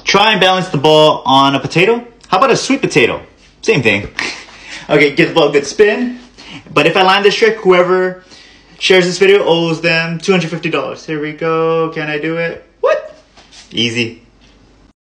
Try and balance the ball on a potato. How about a sweet potato? Same thing. Okay, give the ball a good spin. But if I land this trick, whoever shares this video owes them $250. Here we go. Can I do it? What? Easy.